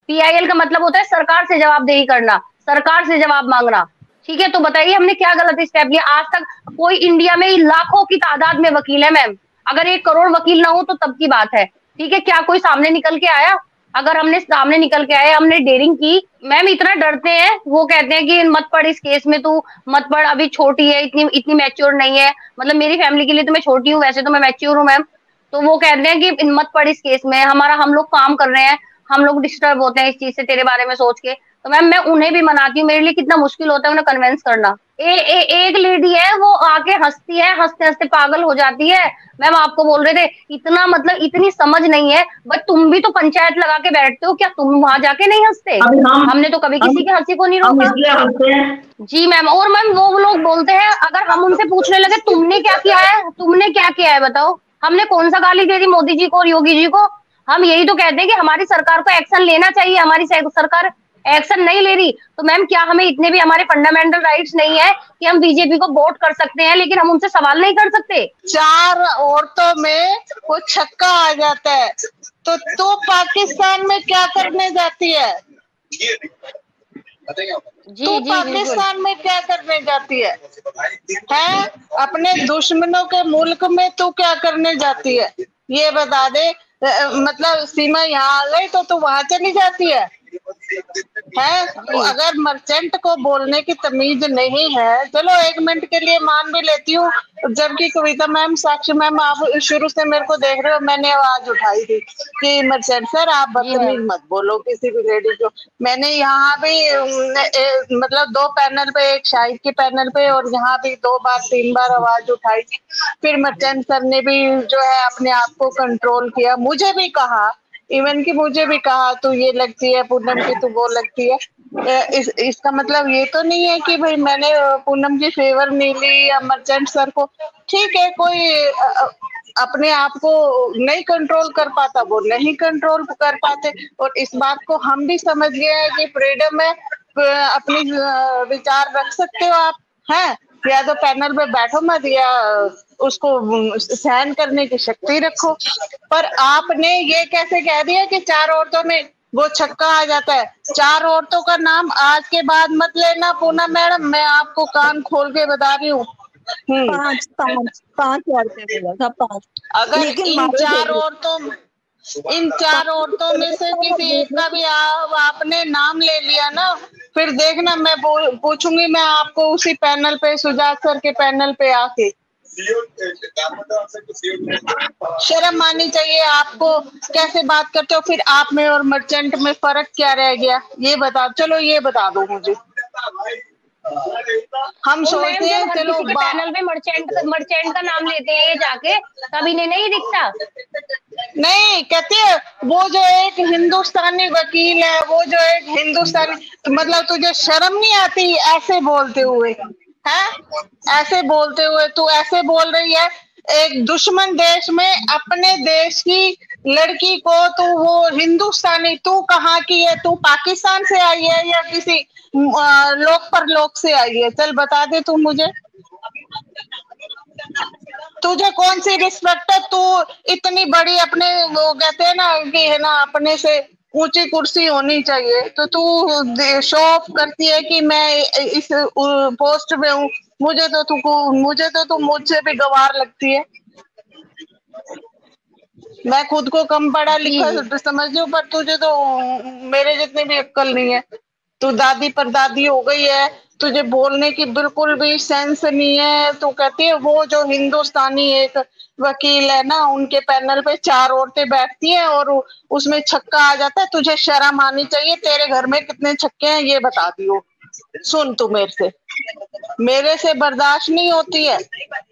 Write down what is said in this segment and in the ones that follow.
PIL का मतलब होता है सरकार से जवाबदेही करना, सरकार से जवाब मांगना। ठीक है, तो बताइए हमने क्या गलत स्टेप लिया? आज तक कोई इंडिया में लाखों की तादाद में वकील है मैम, अगर 1 करोड़ वकील ना हो तो तब की बात है। ठीक है, क्या कोई सामने निकल के आया? अगर हमने सामने निकल के आए, हमने डेयरिंग की, मैम इतना डरते हैं, वो कहते हैं कि मत पढ़ इस केस में, तू मत पढ़, अभी छोटी है, इतनी इतनी मैच्योर नहीं है। मतलब मेरी फैमिली के लिए तो मैं छोटी हूँ, वैसे तो मैं मैच्योर हूँ मैम। तो वो कहते हैं कि मत पढ़ इस केस में, हमारा हम लोग काम कर रहे हैं, हम लोग डिस्टर्ब होते हैं इस चीज से तेरे बारे में सोच के। तो मैम मैं उन्हें भी मनाती हूँ, मेरे लिए कितना मुश्किल होता है उन्हें कन्विंस करना। एक लेडी है, वो आके हंसती है, हंसते हंसते पागल हो जाती है। मैम आपको बोल रहे थे, इतना मतलब इतनी समझ नहीं है, बट तुम भी तो पंचायत लगा के बैठते हो, क्या तुम वहां जाके नहीं हंसते? अभी हमने तो कभी किसी की हंसी को नहीं हम रोका। इसलिए हंसते हैं। जी मैम, और मैम वो लोग बोलते हैं, अगर हम उनसे पूछने लगे तुमने क्या किया है, तुमने क्या किया है बताओ, हमने कौन सा गाली दे दी मोदी जी को और योगी जी को? हम यही तो कहते हैं कि हमारी सरकार को एक्शन लेना चाहिए, हमारी सरकार एक्शन नहीं ले रही। तो मैम क्या हमें इतने भी हमारे फंडामेंटल राइट्स नहीं है कि हम बीजेपी को वोट कर सकते हैं लेकिन हम उनसे सवाल नहीं कर सकते? 4 औरतों में वो छक्का आ जाता है, तो तू पाकिस्तान में क्या करने जाती है? जी तू जी पाकिस्तान में क्या करने जाती है? हैं? अपने दुश्मनों के मुल्क में तू क्या करने जाती है? ये बता दे। मतलब सीमा यहाँ आ गई तो तू वहां चली जाती है? है अगर मर्चेंट को बोलने की तमीज नहीं है, चलो 1 मिनट के लिए मान भी लेती हूँ। जबकि कविता मैम, साक्षी मैम, आप शुरू से मेरे को देख रहे हो, मैंने आवाज उठाई थी कि मर्चेंट सर आप बदतमीज मत बोलो किसी भी लेडी को। मैंने यहाँ भी मतलब 2 पैनल पे, एक शाहिद के पैनल पे और यहाँ भी 2 बार 3 बार आवाज उठाई थी। फिर मर्चेंट सर ने भी जो है अपने आप को कंट्रोल किया, मुझे भी कहा, इवन कि मुझे भी कहा तू ये लगती है पूनम की, तू वो लगती है। इसका मतलब ये तो नहीं है कि भाई मैंने पूनम की फेवर नहीं ली या मर्चेंट सर को। ठीक है, कोई अपने आप को नहीं कंट्रोल कर पाता, वो नहीं कंट्रोल कर पाते। और इस बात को हम भी समझ गए हैं कि फ्रीडम है, अपनी विचार रख सकते हो आप, हैं? या तो पैनल पे बैठो मत, या उसको सहन करने की शक्ति रखो। पर आपने ये कैसे कह दिया कि 4 औरतों में वो छक्का आ जाता है? 4 औरतों का नाम आज के बाद मत लेना पूनम मैडम, मैं आपको कान खोल के बता रही हूँ। 5 औरतें बोला था, 5। अगर इन 4 औरतों में से किसी एक का भी आपने नाम ले लिया ना, फिर देखना मैं पूछूंगी मैं आपको उसी पैनल पे, सुजात सर के पैनल पे आके। शर्म आनी चाहिए आपको, कैसे बात करते हो? फिर आप में और मर्चेंट में फर्क क्या रह गया ये बता, चलो ये बता दो मुझे। हम सोचते हैं चलो पैनल पे मर्चेंट का नाम लेते हैं ये जाके, तब इन्हें नहीं दिखता। नहीं कहते हैं वो जो एक हिंदुस्तानी वकील है, वो जो एक हिंदुस्तानी, मतलब तुझे शर्म नहीं आती ऐसे बोलते हुए? है ऐसे बोलते हुए तू ऐसे बोल रही है एक दुश्मन देश में अपने देश की लड़की को, तू वो हिंदुस्तानी, तू कहाँ की है? तू पाकिस्तान से आई है या किसी लोक परलोक से आई है? चल बता दे तू मुझे, तुझे कौन सी रिस्पेक्ट है? तू इतनी बड़ी, अपने वो कहते हैं ना कि है ना अपने से ऊंची कुर्सी होनी चाहिए, तो तू शो ऑफ करती है कि मैं इस पोस्ट में हूँ। मुझे तो तू मुझसे भी गवार लगती है। मैं खुद को कम पढ़ा लिखा समझती हूँ, पर तुझे तो मेरे जितनी भी अक्ल नहीं है। तू दादी पर दादी हो गई है, तुझे बोलने की बिल्कुल भी सेंस नहीं है। तू कहती है वो जो हिंदुस्तानी एक वकील है ना, उनके पैनल पे 4 औरतें बैठती हैं और उसमें छक्का आ जाता है। तुझे शर्म आनी चाहिए। तेरे घर में कितने छक्के हैं ये बता दियो। सुन, तू मेरे से बर्दाश्त नहीं होती है।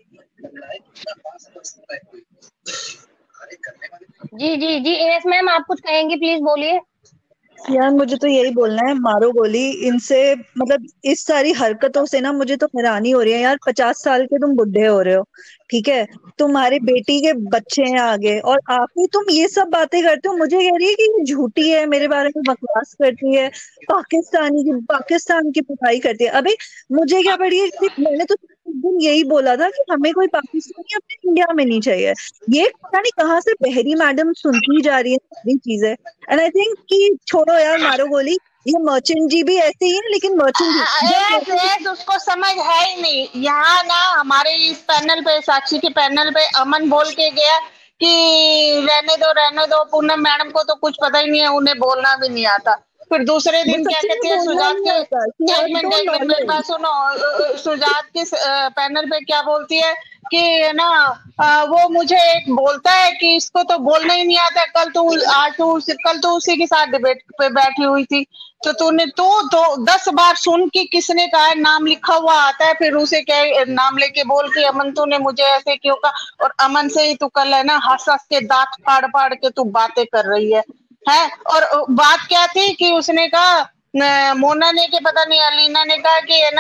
जी जी जी, एस मैम आप कुछ कहेंगे, प्लीज बोलिए। यार मुझे तो यही बोलना है, मारो गोली इनसे। मतलब इस सारी हरकतों से ना मुझे तो हैरानी हो रही है यार। 50 साल के तुम बुढ़े हो रहे हो, ठीक है, तुम्हारी बेटी के बच्चे हैं आगे, और आप ही तुम ये सब बातें करते हो। मुझे कह रही है कि ये झूठी है, मेरे बारे में बकवास करती है, पाकिस्तान की बुराई करती है। अबे मुझे क्या पड़ी है? मैंने तो एक दिन यही बोला था कि हमें कोई पाकिस्तानी अपने इंडिया में नहीं चाहिए। ये पता नहीं कहाँ से बहरी मैडम सुनती जा रही है सारी चीजें। एंड आई थिंक कि छोड़ो यार, मारो गोली। ये मर्चेंट जी भी ऐसे ही है, लेकिन मर्चेंट जी ऐस उसको समझ है ही नहीं। यहाँ ना हमारे इस पैनल पे, साक्षी के पैनल पे अमन बोल के गया कि रहने दो पूनम मैडम को तो कुछ पता ही नहीं है, उन्हें बोलना भी नहीं आता। फिर दूसरे दिन क्या कहती है सुजात के, एक मिनट मेरी बात सुनो, सुजात के पैनल पे क्या बोलती है कि ना वो मुझे एक बोलता है कि इसको तो बोलना ही नहीं आता। कल तो उसी के साथ डिबेट पे बैठी हुई थी, तो तूने तो 10 बार सुन कि किसने कहा नाम लिखा हुआ आता है, फिर उसे क्या नाम लेके बोल के अमन तूने मुझे ऐसे क्यों कहा। और अमन से ही तू कल है ना हंस हंस के दांत फाड़ फाड़ के तू बातें कर रही है। और बात क्या थी कि उसने कहा मोना ने के पता नहीं अलीना ने कहा कि है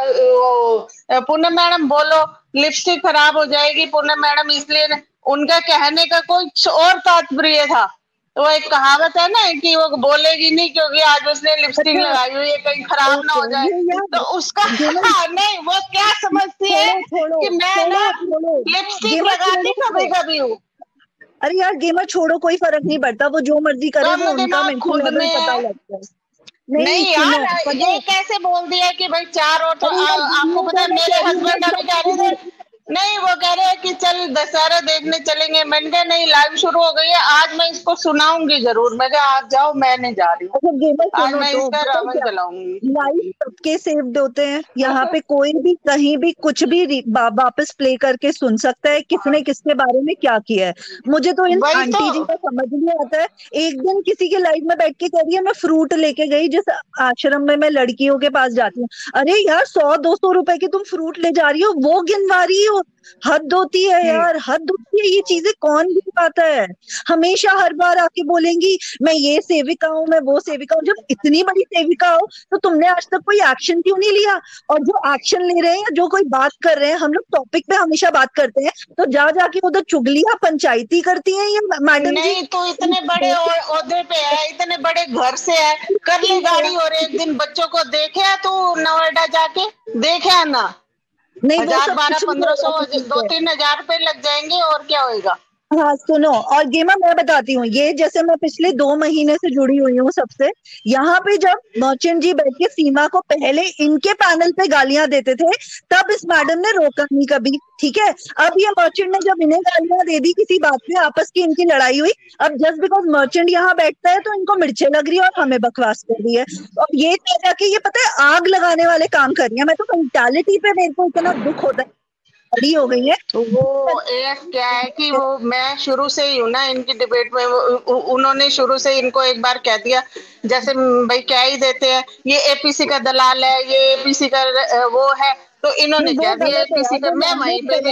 ना पूनम मैडम बोलो लिपस्टिक खराब हो जाएगी पूनम मैडम, इसलिए उनका कहने का कुछ और तात्पर्य था। तो एक कहावत है ना कि वो बोलेगी नहीं क्योंकि आज उसने लिपस्टिक लगाई हुई है कहीं खराब ना हो जाए, तो उसका नहीं वो क्या समझती है कि मैं ना लिपस्टिक लगाती कभी कभी हूँ। अरे यार गेमर छोड़ो, कोई फर्क नहीं पड़ता, वो जो मर्जी करे, वो उनका खुद में पता लगता है। नहीं यार ये कैसे बोल दिया कि भाई 4 और तो आपको पता है मेरे हस्बैंड अभी कह रहे थे, नहीं वो कह रहे हैं कि चल दशहरा देखने चलेंगे। मैंने कहा नहीं लाइव शुरू हो गई है, आज मैं इसको सुनाऊंगी जरूर। मैं कहा आप जाओ मैं नहीं जा रही हूँ, आज मैं इसका रावण चलाऊंगी। लाइव सबके सेव्ड होते हैं यहाँ पे, कोई भी कहीं भी कुछ भी वापस प्ले करके सुन सकता है किसने किसके बारे में क्या किया है। मुझे तो इन आंटी जी का समझ नहीं आता है। एक दिन किसी के लाइव में बैठ के कह रही है मैं फ्रूट लेके गई, जिस आश्रम में मैं लड़कियों के पास जाती हूँ। अरे यार 100-200 रुपए की तुम फ्रूट ले जा रही हो, वो गिनवा रही हो। हद होती है यार, हद होती है। ये चीजें कौन भी पाता है। हमेशा हर बार आके बोलेंगी मैं ये सेविका हूँ, मैं वो सेविका हूँ। जब इतनी बड़ी सेविका हो तो तुमने आज तक कोई एक्शन क्यों नहीं लिया? और जो एक्शन ले रहे हैं, जो कोई बात कर रहे हैं, हम लोग टॉपिक पे हमेशा बात करते हैं, तो जा जाके उधर चुगलियां पंचायती करती हैं ये मैडम जी। नहीं तो इतने बड़े ओहदे पे है, इतने बड़े घर से है, कर ली गाड़ी। और एक दिन बच्चों को देखे तू नोएडा जाके देखे ना, नहीं 1000-1200-1500 2-3 हजार रुपए लग जाएंगे और क्या होएगा। हाँ सुनो, और गेमा मैं बताती हूँ, ये जैसे मैं पिछले 2 महीने से जुड़ी हुई हूँ सबसे, यहाँ पे जब मर्चेंट जी बैठ के सीमा को पहले इनके पैनल पे गालियां देते थे, तब इस मैडम ने रोका नहीं कभी, ठीक है। अब ये मर्चेंट ने जब इन्हें गालियां दे दी किसी बात पे, आपस की इनकी लड़ाई हुई, अब जस्ट बिकॉज मर्चेंट यहाँ बैठता है तो इनको मिर्चे लग रही है और हमें बकवास कर रही है। और ये कह जाके ये पता है आग लगाने वाले काम कर रही है। मैं तो मेंटालिटी पे मेरे को इतना दुख होता है, बड़ी हो गई है। तो वो एक क्या है कि वो मैं शुरू से ही हूँ ना इनकी डिबेट में, उन्होंने शुरू से इनको एक बार कह दिया जैसे भाई क्या ही देते हैं, ये एपीसी का दलाल है, ये एपीसी का वो है, तो इन्होंने कह दिया एपीसी का। मैं वहीं पे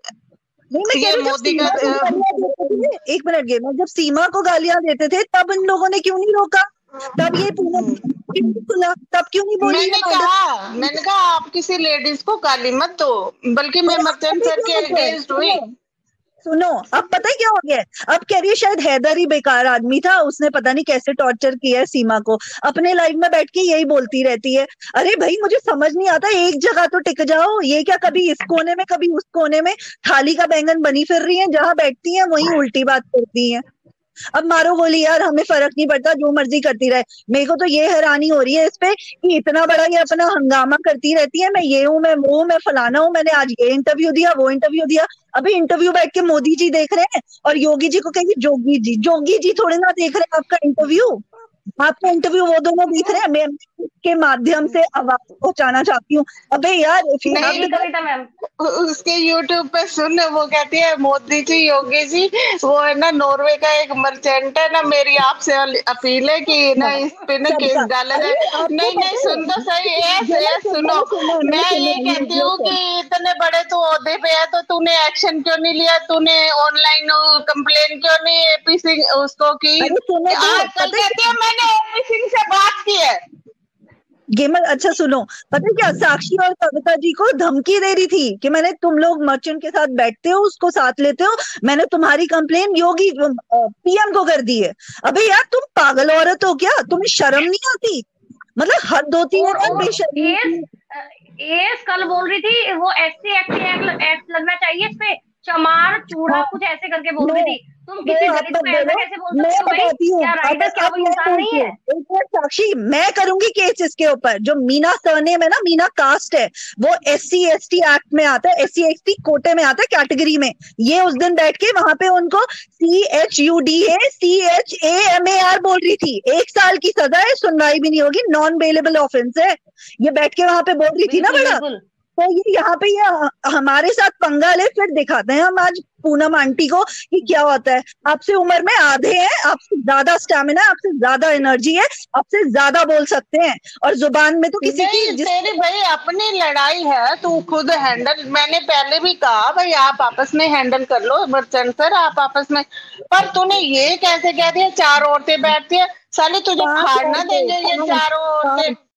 ये मोदी का एक मिनट गेमा, जब सीमा को गालियां देते थे तब इन लोगों ने क्यों नहीं रोका? तब ये तब क्यों नहीं बोली? मैंने कहा आप किसी लेडीज को गाली मत दो, बल्कि मैं मर्चेंट सर के अगेंस्ट हुई। सुनो अब पता है क्या हो गया है, अब कह रही है शायद हैदर ही बेकार आदमी था, उसने पता नहीं कैसे टॉर्चर किया है सीमा को, अपने लाइव में बैठ के यही बोलती रहती है। अरे भाई मुझे समझ नहीं आता, एक जगह तो टिक जाओ। ये क्या कभी इस कोने में कभी उस कोने में थाली का बैंगन बनी फिर रही है, जहां बैठती है वहीं उल्टी बात करती है। अब मारो गोली यार, हमें फर्क नहीं पड़ता, जो मर्जी करती रहे। मेरे को तो ये हैरानी हो रही है इस पे कि इतना बड़ा ये अपना हंगामा करती रहती है, मैं ये हूँ, मैं वो हूँ, मैं फलाना हूँ, मैंने आज ये इंटरव्यू दिया, वो इंटरव्यू दिया। अभी इंटरव्यू बैठ के मोदी जी देख रहे हैं और योगी जी को कहेंगे जोगी जी थोड़े ना देख रहे हैं आपका इंटरव्यू। आपका इंटरव्यू वो दोनों देख रहे हैं। मैं के माध्यम से आवाज पहुंचाना चाहती हूँ। अबे यार उसके यूट्यूब पे सुन, वो कहती है मोदी जी योगी जी वो है ना नॉर्वे का एक मर्चेंट है ना, मेरी आपसे अपील है कि ना इस पे ना केस डाला जाए। नहीं सुन तो सही है, सुनो मैं ये कहती हूँ कि इतने बड़े तू ओहदे पे है तो तूने एक्शन क्यों नहीं लिया, तूने ऑनलाइन कंप्लेन क्यों नहीं एपीसी उसको की? आजकल कहती है मैंने एपीसी से बात की है। गेमर अच्छा सुनो, पता है क्या, साक्षी और कविता जी को धमकी दे रही थी कि मैंने, तुम लोग मर्चेंट के साथ बैठते हो, उसको साथ लेते हो, मैंने तुम्हारी कंप्लेन योगी पीएम को कर दी है। अबे यार तुम पागल औरत हो क्या? तुम्हें शर्म नहीं आती? मतलब हद होती है ना बेशर्मी। एस कल बोल रही थी वो SC एक्ट लगना चाहिए इस पे, चमार चूड़ा हाँ, कुछ ऐसे करके बोल रही नो थी। तुम नो किसी आप दलित मत को ऐसा बोलो, कैसे बोल मैं सकते हो भाई? बताती हूँ। क्या राइटर, क्या वो अब मैं इंसान नहीं बोलती हूँ, है? एक मिनट साक्षी, मैं करूंगी केस इसके ऊपर। जो मीना सरनेम है ना, मीना कास्ट है, वो SC ST एक्ट में आता है, SC ST कोटे में आता है, कैटेगरी में। ये उस दिन बैठ के वहां पे उनको CHUDA CHAMAR बोल रही थी, 1 साल की सजा है, सुनवाई भी नहीं होगी, नॉन बेलेबल ऑफेंस है। ये बैठ के वहां पे बोल रही थी ना बिल्कुल बड़ा। बिल्कुल। तो ये यहाँ पे ये हमारे साथ पंगा ले, फिर दिखाते हैं हम आज पूनम आंटी को कि क्या होता है। आपसे उम्र में आधे हैं, आपसे ज्यादा स्टेमिना है, आपसे ज्यादा एनर्जी है, आपसे ज्यादा बोल सकते हैं, और जुबान में तो किसी की नहीं जिस तेरी भाई अपनी लड़ाई है, तू खुद हैंडल, मैंने पहले भी कहा भाई आप आपस में हैंडल कर लो, बच्चन सर आप आपस में। पर तूने ये कैसे कह दिया 4 औरतें बैठती है, साले तुझे 5 फाड़ना औरतें, देंगे ये 5 चारों औरतें।